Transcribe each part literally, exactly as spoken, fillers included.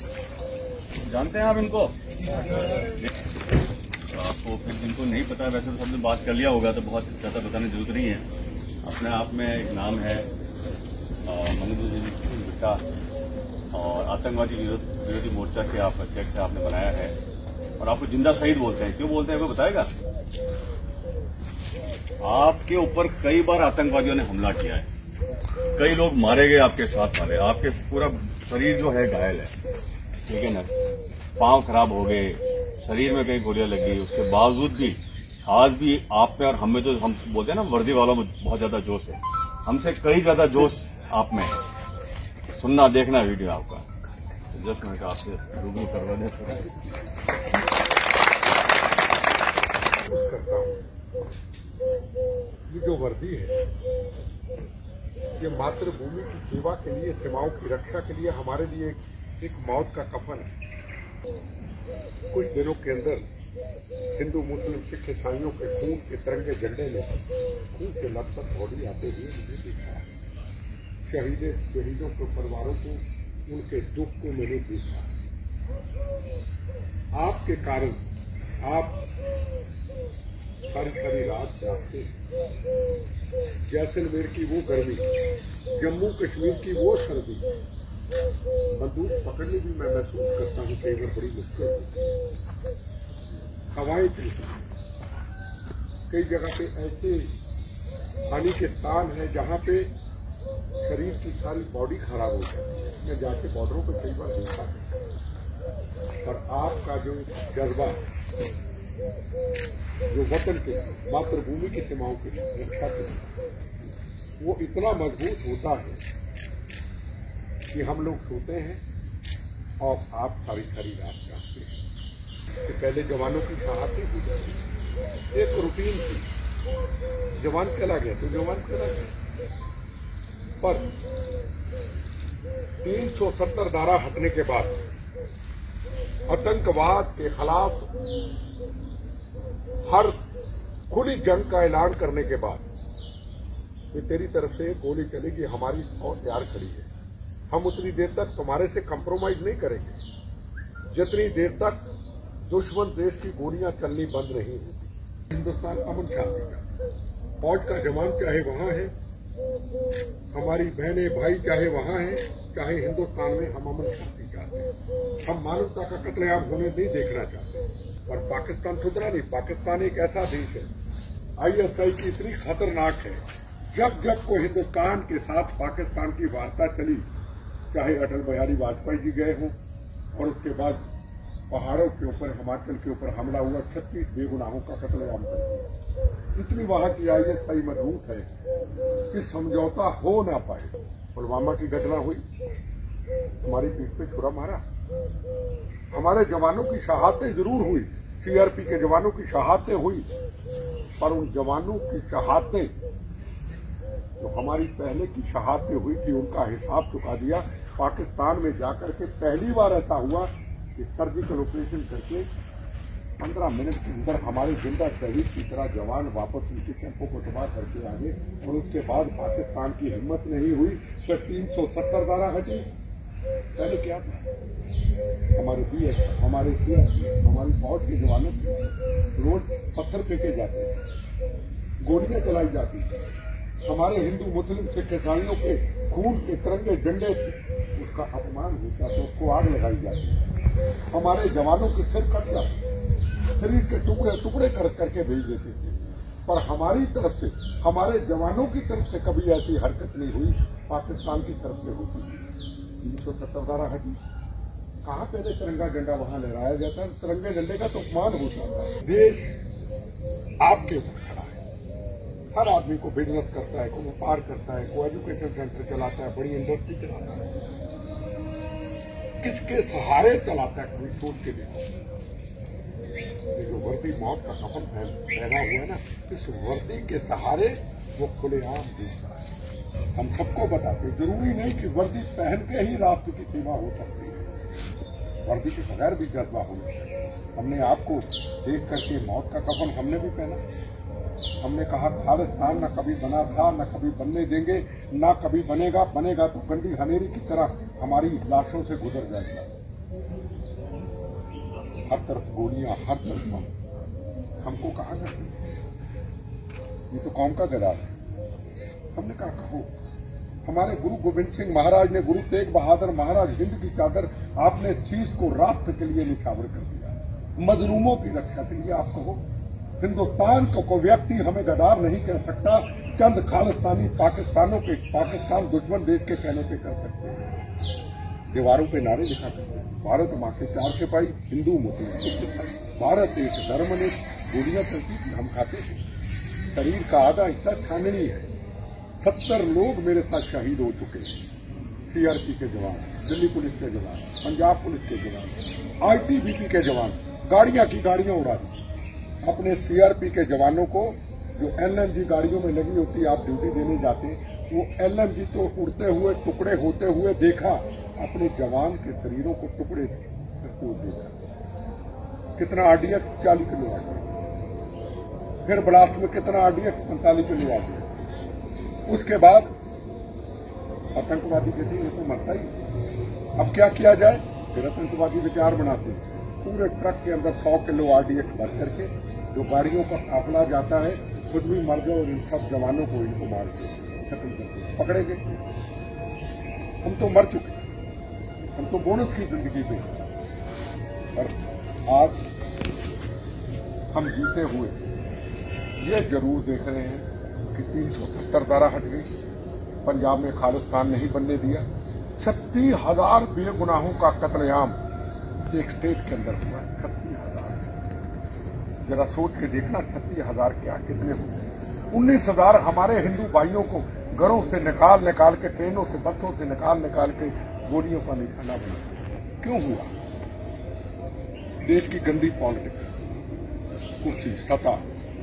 जानते हैं आप इनको? आपको फिर जिनको नहीं पता, वैसे तो सबने बात कर लिया होगा, तो बहुत ज़्यादा बताने की जरूरत नहीं है। अपने आप में एक नाम है मनोज बिट्टा, और आतंकवादी विरोधी मोर्चा के आप अध्यक्ष आपने बनाया है, और आपको जिंदा शहीद बोलते हैं। क्यों बोलते हैं वो बताएगा? आपके ऊपर कई बार आतंकवादियों ने हमला किया है, कई लोग मारे गए आपके साथ वाले, आपके पूरा शरीर जो है घायल है, ठीक है ना, पांव खराब हो गए, शरीर में कई गोलियां लगी, उसके बावजूद भी आज भी आप में और हम में, जो हम बोलते हैं ना वर्दी वालों में बहुत ज्यादा जोश है, हमसे कई ज्यादा जोश आप में है। सुनना देखना वीडियो आपका, जस्ट मैं आपसे रूबरू करवा दें थोड़ा। करता हूँ ये जो वर्दी है, ये मातृभूमि की सेवा के लिए, सीमाओं की रक्षा के लिए हमारे लिए एक मौत का कफन है। कुछ दिनों के अंदर हिंदू मुस्लिम सिख ईसाइयों के खून के तिरंगे झंडे में खून से लथपथ बॉडी आते हुए मुझे देखा। शहीदे शहीदों के परिवारों को, उनके दुख को मैंने देखा। आपके कारण आप सारी सारी रात जागते हैं। जैसलमेर की वो गर्मी, जम्मू कश्मीर की वो सर्दी, बंदूक पकड़ने भी मैं महसूस करता हूँ कई बार बड़ी मुश्किल होती। हवाएं चलती, कई जगह पे ऐसे पानी के स्थान है जहाँ पे शरीर की सारी बॉडी खराब हो जाती है। मैं जाके बॉर्डरों पे कई बार देखा है, पर आपका जो जज्बा, जो वतन के, मातृभूमि की सीमाओं की रक्षा के, वो इतना मजबूत होता है कि हम लोग सोते हैं और आप सारी सारी रात जागते हैं। कि पहले जवानों की शहादतें हो जाती, एक रूटीन थी, जवान चला गया तो जवान चला गया, पर तीन सौ सत्तर धारा हटने के बाद, आतंकवाद के खिलाफ हर खुली जंग का ऐलान करने के बाद, कि तेरी तरफ से गोली चलेगी, हमारी फौज तैयार खड़ी है, हम उतनी देर तक तुम्हारे से कंप्रोमाइज नहीं करेंगे जितनी देर तक दुश्मन देश की गोलियां चलनी बंद नहीं होती। हिंदुस्तान अमन शांति का, फौज का जवान चाहे वहां है, हमारी बहनें भाई चाहे वहां है, चाहे हिंदुस्तान में, हम अमन शांति चाहते हैं। हम मानवता का कत्लेआम होने नहीं देखना चाहते। और पाकिस्तान सुधरा नहीं। पाकिस्तान एक ऐसा देश है, आईएसआई की इतनी खतरनाक है, जब जब को हिंदुस्तान के साथ पाकिस्तान की वार्ता चली, चाहे अटल बिहारी वाजपेयी जी गए हों, और उसके बाद पहाड़ों के ऊपर, हिमाचल के ऊपर हमला हुआ, छत्तीस बेगुनाहों का कत्लेआम कर दिया। इतनी वहां की आईएसआई मजबूत है कि समझौता हो ना पाए। पुलवामा की घटना हुई, हमारी पीठ पे छुरा मारा, हमारे जवानों की शहादतें जरूर हुई, सीआरपी के जवानों की शहादतें हुई, पर उन जवानों की शहादतें जो हमारी पहले की शहादतें हुई थी, उनका हिसाब चुका दिया। पाकिस्तान में जाकर के पहली बार ऐसा हुआ कि सर्जिकल ऑपरेशन करके पंद्रह मिनट के अंदर हमारे जिंदा शहीद की तरह जवान वापस उनके कैंपों को तबाह करके आ गए। और उसके बाद पाकिस्तान की हिम्मत नहीं हुई, फिर तीन सौ सत्तर धारा हटी। पहले क्या था, हमारे बीएस, हमारे सीआरपी, हमारी फौज के जवानों के रोज पत्थर फेंके जाते हैं, गोलियां चलाई जाती थी, हमारे हिंदू मुस्लिम सिख ईसाइयों के खून के तिरंगे झंडे, उसका अपमान होता तो उसको आग लगाई जाती, हमारे जवानों के सिर कट जाते, शरीर के टुकड़े टुकड़े कर करके भेज देते थे। पर हमारी तरफ से, हमारे जवानों की तरफ से कभी ऐसी हरकत नहीं हुई, पाकिस्तान की तरफ से होती थी। तीन सौ सत्तर धारा हटी, कहाँ पहले तिरंगा झंडा वहां लहराया जाता है, तिरंगे झंडे का तो अपमान होता था। देश आपके ऊपर खड़ा है, हर आदमी को बिजनेस करता है, कोई व्यापार करता है, कोई एजुकेशन सेंटर चलाता है, बड़ी इंडस्ट्री चलाता है, किसके सहारे चलाता है, कोई सोच के देखो। ये जो वर्दी मौत का कफन पहना हुआ है ना, इस वर्दी के सहारे वो खुलेआम दूसरा है। हम सबको बताते, जरूरी नहीं कि वर्दी पहन के ही राष्ट्र की सेवा हो सकती है, वर्दी के बगैर भी जज्बा होना चाहिए। हमने आपको देख करके मौत का कफन हमने भी पहना, हमने कहा खालिस्तान न कभी बना था, न कभी बनने देंगे, न कभी बनेगा, बनेगा तो गंदी हनेरी की तरह हमारी लाशों से गुजर जाएगा। हर तरफ गोलियां, हर तरफ बम। हमको कहा जाता ये तो कौम का गदार है। हमने कहा कहो, हमारे गुरु गोविंद सिंह महाराज ने, गुरु तेग बहादुर महाराज, हिंद की चादर आपने चीज को राष्ट्र के लिए निछावर कर दिया, मजलूमों की रक्षा के लिए। आप कहो हिंदुस्तान को कोई व्यक्ति हमें गदार नहीं कह सकता, चंद खालिस्तानी पाकिस्तानों के पाकिस्तान दुश्मन देश के कहने पे कर सकते हैं। दीवारों पे नारे लिखा करते हैं, भारत माँ के चार सिपाही, हिंदू मुस्लिम भारत एक धर्म ने, गोलियां चलती थी, हम खाते थे। शरीर का आधा हिस्सा छाननी है। सत्तर लोग मेरे साथ शहीद हो चुके हैं। सीआरपी के जवान, दिल्ली पुलिस के जवान, पंजाब पुलिस के जवान, आईटीबीपी के जवान, गाड़ियां की गाड़ियां उड़ा दी। अपने सीआरपी के जवानों को जो एलएमजी गाड़ियों में लगी होती, आप ड्यूटी देने जाते, वो एलएमजी तो उड़ते हुए टुकड़े होते हुए देखा, अपने जवान के शरीरों को टुकड़े करते हुए देखा। कितना आरडीएक्स, चालीस किलो आरडीएक्स। फिर ब्लास्ट में कितना आरडीएक्स, पैंतालीस किलो आरडीएक्स। उसके बाद आतंकवादी कहते हैं तो मरता ही। अब क्या किया जाए, फिर आतंकवादी विचार बनाते हैं। पूरे ट्रक के अंदर सौ किलो आरडीएक्स भर करके जो गाड़ियों का काफिला जाता है, खुद भी मर गए और इन सब जवानों को इनको मार के खत्म करके पकड़े गए। हम तो मर चुके, हम तो बोनस की जिंदगी पे, और आज हम जीते हुए ये जरूर देख रहे हैं कि तीन सौ सत्तर धारा हट गई, पंजाब में खालिस्तान नहीं बनने दिया। छत्तीस हजार बेगुनाहों का कत्लेआम एक स्टेट के अंदर हुआ। छत्तीस हजार, जरा सोच के देखना, छत्तीस हजार क्या कितने हुए। उन्नीस हजार हमारे हिंदू भाइयों को घरों से निकाल निकाल के, ट्रेनों से, बसों से निकाल निकाल के गोलियों का निशाना बना। क्यों हुआ? देश की गंदी पॉलिटिक्स, कुर्सी, सत्ता,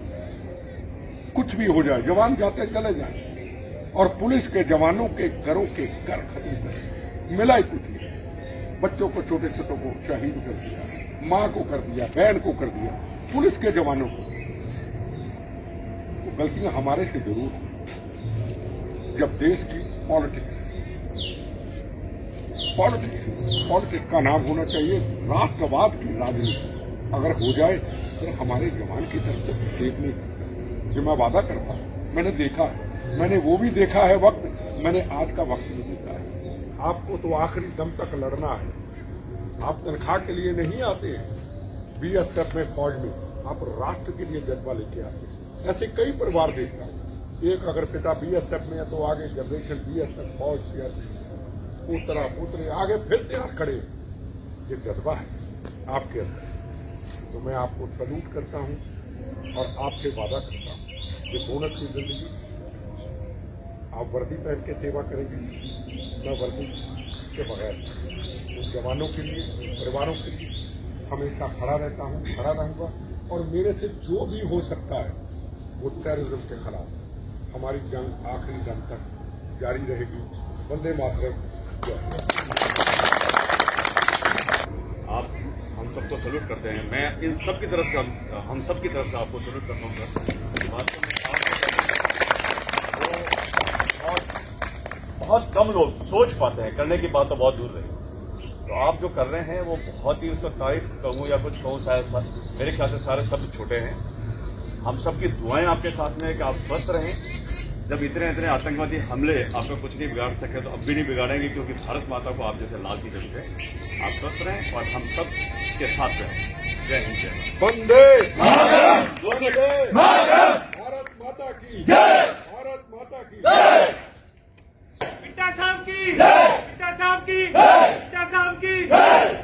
कुछ भी हो जाए, जवान जाते चले जाए, और पुलिस के जवानों के घरों के घर खत्म कर, मिला ही कुछ नहीं। बच्चों को, छोटे छोटों को शहीद कर दिया, मां को कर दिया, बहन को कर दिया, पुलिस के जवानों को। तो गलतियां हमारे से जरूर हुई। जब देश की पॉलिटिक्स पॉलिटिक्स पॉलिटिक्स का नाम होना चाहिए राष्ट्रवाद की राजनीति, अगर हो जाए तो हमारे जवान की तरफ से देख नहीं सकते। जो मैं वादा करता हूं, मैंने देखा है, मैंने वो भी देखा है वक्त, मैंने आज का वक्त भी देखा है। आपको तो आखिरी दम तक लड़ना है। आप तनख्वाह के लिए नहीं आते हैं बीएसएफ में, फौज में, आप राष्ट्र के लिए जज्बा लेके आते हैं। ऐसे कई परिवार देखता हूं, एक अगर पिता बीएसएफ में है तो आगे जनरेशन बीएसएफ, फौज, सीआरपी, पोतरा पोतरे आगे फिर तैयार खड़े। ये जज्बा है आपके अंदर, तो मैं आपको सल्यूट करता हूं और आपसे वादा करता हूं कि बोनस की जिंदगी आप वर्दी पहन के सेवा करेंगे, मैं वर्दी के बगैर उन जवानों के लिए, परिवारों के लिए हमेशा खड़ा रहता हूं, खड़ा रहूंगा। और मेरे से जो भी हो सकता है वो टेररिज्म के खिलाफ हमारी जंग आखिरी दम तक जारी रहेगी। वंदे मातरम। आप हम सबको सल्यूट करते हैं। मैं इन सब की तरफ से, हम सब की तरफ से आपको सल्यूट करता हूँ सर। वास्तव में बहुत कम लोग सोच पाते हैं, करने की बात तो बहुत दूर रही। तो आप जो कर रहे हैं वो बहुत ही, उसका तारीफ कहूँ या कुछ कहूँ, शायद मेरे ख्याल से सारे शब्द छोटे हैं। हम सबकी दुआएं आपके साथ में है कि आप स्वस्थ रहें। जब इतने इतने आतंकवादी हमले आपको कुछ नहीं बिगाड़ सके तो अब भी नहीं बिगाड़ेंगे, क्योंकि भारत माता को आप जैसे लाल की जरूरत है। आप स्वस्थ रहें और हम सब के साथ रहें। जय हिंद, जय वंदे मातरम, वंदे मातरम, भारत माता की जय, भारत माता की जय। पिट्टा साहब की जय, पिट्टा साहब की जय, पिट्टा साहब की जय।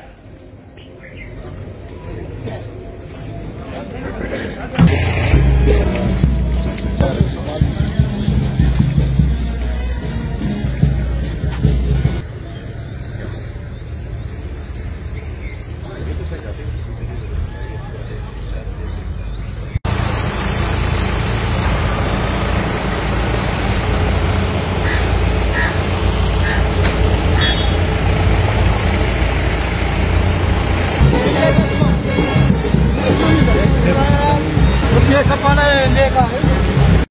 ये सब लेगा